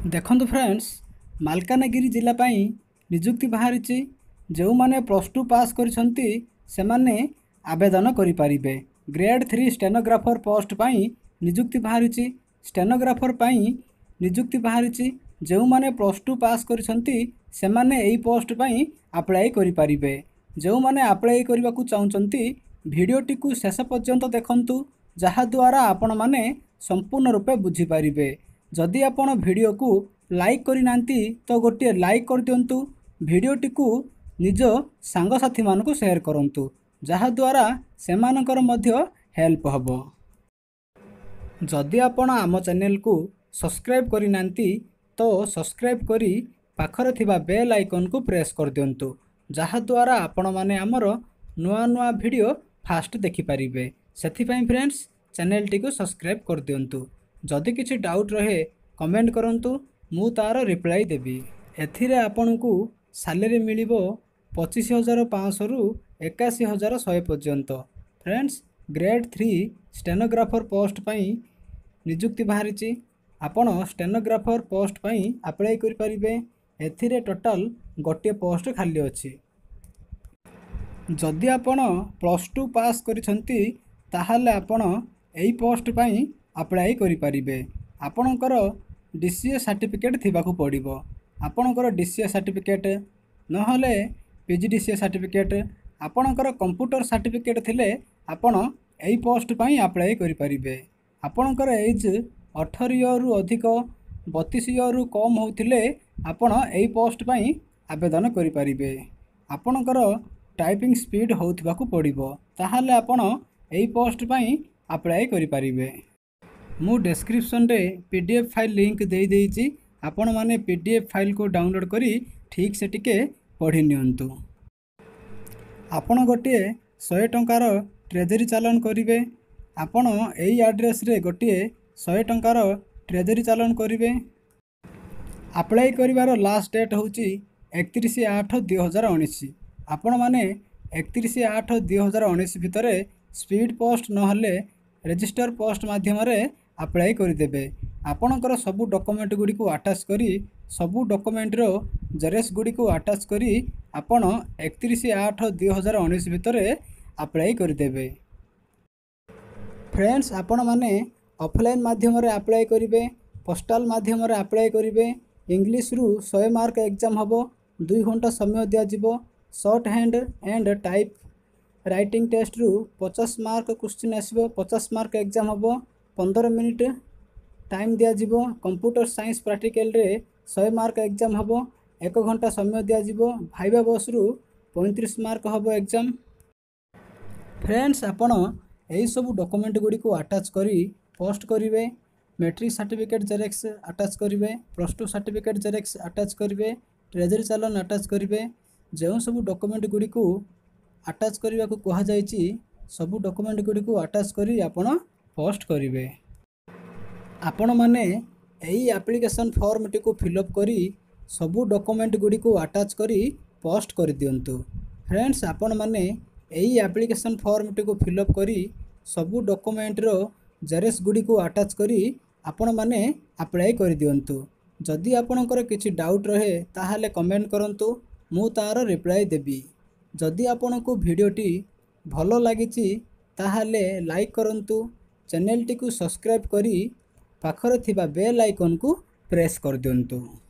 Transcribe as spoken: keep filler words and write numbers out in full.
देखंतु फ्रेंड्स, मालकानगिरी जिला पाई निजुक्ति बाहरी जो माने प्लस टू पास करिसंती से माने आवेदन करि पारिबे। ग्रेड थ्री स्टेनोग्राफर पोस्ट पाई निजुक्ति बाहरी स्टेनोग्राफर पाई निजुक्ति बाहरी जो माने प्लस टू पास करिसंती से माने एई पोस्ट पाई अप्लाई करि पारिबे। जो माने अप्लाई करबा को चाहुचंती वीडियोटी को शेष पर्यंत देखंतु, जहा द्वारा आपण माने संपूर्ण रूपे बुझी पारिबे। जदि आपण वीडियो को लाइक करि नांती तो गोटे लाइक कर दियंतु। वीडियोटी को निज सांगसाथी मानकु शेयर करंतु, जहा द्वारा सेमानकर मध्य हेल्प हबो। जदि आपण आम चैनल को सब्सक्राइब करि नांती तो सब्सक्राइब करी पाखरे थिबा बेल आइकन को प्रेस कर दियंतु, जहा द्वारा आपण माने हमर नुआ नुआ वीडियो फास्ट देखि पारिबे। सेथि पई फ्रेंड्स, चैनल टी को सब्सक्राइब कर दियंतु। जदि किछि डाउट रहे कमेंट करंतु, मु तार रिप्लाई देबी। एथिरे आपनकु सैलरी मिलिबो पच्चीस हजार पाँच रु इक्यासी हजार सौ पर्यंत। Friends, grade three stenographer post पई निजुक्ति बाहरी। आपण स्टेनोग्राफर पोस्ट पई अप्लाई करि परिबे। एथिरे टोटल गोटे पोस्ट खाली अछि। जदि आपण प्लस टू पास करिसंती ताहाले आपण एई पोस्ट पई अप्लाई करि परिबे। आपणकर डीसीए सर्टिफिकेट थिबाकु पड़िबो। आपणकर डीसीए सर्टिफिकेट नहले पीजीडीसीए सर्टिफिकेट, आपणकर कंप्यूटर सर्टिफिकेट थिले आपण एई पोस्ट पई अप्लाई करि परिबे। आपणकर एज अठारह इयर रु अधिक बत्तीस इयर रु कम होथिले आपण एई पोस्ट पई आवेदन करि परिबे। आपणकर टाइपिंग स्पीड होथिबाकु पड़िबो, ताहाले आपण एई पोस्ट पई अप्लाई करि परिबे। मु डिस्क्रिप्शन रे पीडीएफ फाइल लिंक दे देइछि। आपण माने पीडीएफ फाइल को डाउनलोड करी ठीक से टिके पढ़ी नियंतु। आपण गोटे सौ टंकार ट्रेजरी चालान करिवे। आपण एई एड्रेस रे गोटे सौ टंकार ट्रेजरी चालान करिवे। अप्लाई करिवार लास्ट डेट होची इकतीस आठ दो हज़ार उन्नीस। आपण माने इकतीस आठ दो हज़ार उन्नीस भितरे स्पीड पोस्ट नहले रजिस्टर पोस्ट माध्यम रे अप्लाई करिदेबे। आपणकर सबु डॉक्यूमेंट गुडी को अटैच करी सबु डॉक्यूमेंट रो जेरेक्स गुडी को अटैच करी आपण इकतीस आठ दो हज़ार उन्नीस भितरे अप्लाई करिदेबे। फ्रेंड्स, आपण माने ऑफलाइन माध्यम रे अप्लाई करिवे, पोस्टल माध्यम रे अप्लाई करिवे। इंग्लिश रु सौ मार्क एग्जाम हबो। दो घंटा समय दिया जिवो। Shorthand and typewriting test रु पचास मार्क क्वेश्चन आसबो। पचास मार्क एग्जाम हबो। पंद्रह मिनिट टाइम दिया जिवो। कंप्यूटर साइंस प्रैक्टिकल रे सौ मार्क एग्जाम हबो। एक घंटा समय दिया जिवो। भाइबा बस रु पैंतीस मार्क हबो एग्जाम। फ्रेंड्स, आपण एई सब डॉक्यूमेंट गुडी को अटैच करी पोस्ट करिवे। मैट्रिक सर्टिफिकेट जेरेक्स अटैच करिवे, plus two certificate xerox attach करिवे, ट्रेजरी चालान अटैच करिवे। जो सब डॉक्यूमेंट गुडी को अटैच करने को कहा जायछि सबु डॉक्यूमेंट गुडी को अटैच करी आपण पोस्ट करिवे। आपण माने एई एप्लिकेशन फॉर्म टी को फिलअप करी सबु डॉक्यूमेंट गुडी को अटैच करी पोस्ट कर दियंतु। फ्रेंड्स, आपण माने एई एप्लिकेशन फॉर्म टी को फिलअप करी सबु डॉक्यूमेंट रो जेरेक्स गुडी को अटैच करी आपण माने अप्लाई कर दियंतु। जदि आपणकर किछि डाउट रहे ताहाले कमेंट करंतु, मु तार रिप्लाई देबी। जदि आपनको वीडियोटी भलो लागिछि ताहाले लाइक करंतु, चैनल टी को सब्सक्राइब करी पाखरे थिबा बेल आइकन को प्रेस कर दियंतु।